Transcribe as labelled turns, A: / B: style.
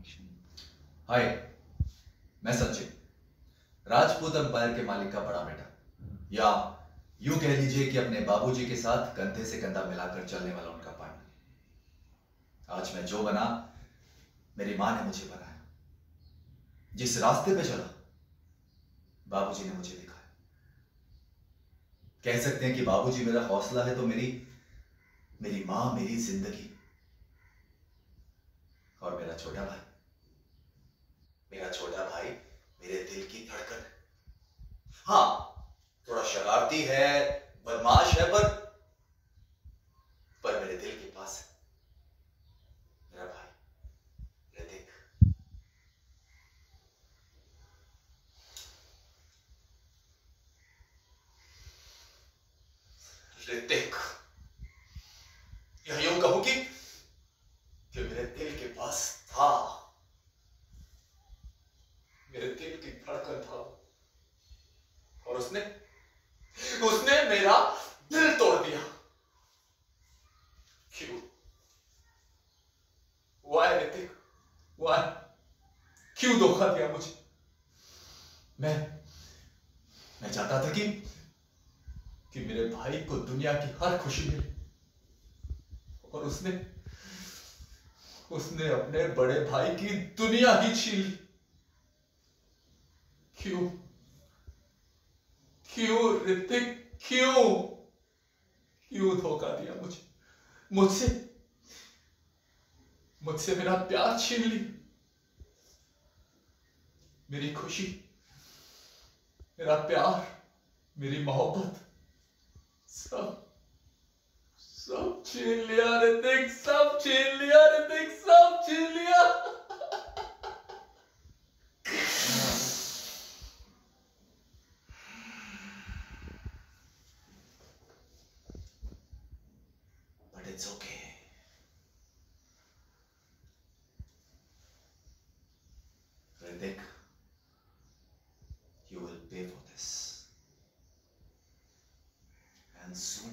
A: हाय, मैं सचिन, राजपूत एम्पायर के मालिक का बड़ा बेटा, या यूं कह लीजिए कि अपने बाबूजी के साथ कंधे से कंधा मिलाकर चलने वाला उनका पार्टनर। आज मैं जो बना, मेरी मां ने मुझे बनाया। जिस रास्ते पे चला, बाबूजी ने मुझे दिखाया। कह सकते हैं कि बाबूजी मेरा हौसला है तो मेरी मां मेरी जिंदगी, और मेरा छोटा भाई मेरे दिल की धड़कन है। हाँ, थोड़ा शरारती है, बदमाश है, पर मेरे दिल के पास है। मेरा भाई ऋतिक। ऋतिक, यह यूं कहूं कि मेरे दिल के पास था। मेरे दिल की धड़कन था, और उसने मेरा दिल तोड़ दिया। क्यों? Why ऋतिक? Why? क्यों धोखा दिया मुझे? मैं चाहता था कि मेरे भाई को दुनिया की हर खुशी मिले, और उसने अपने बड़े भाई की दुनिया ही छीन ली। क्यों ऋतिक? क्यों धोखा दिया मुझसे मेरा प्यार छीन ली, मेरी खुशी, मेरा प्यार, मेरी मोहब्बत, सब छीन लिया ऋतिक, सब छीन लिया ऋतिक, सब छीन लिया। But it's okay. Hrithik, you will pay for this. And soon.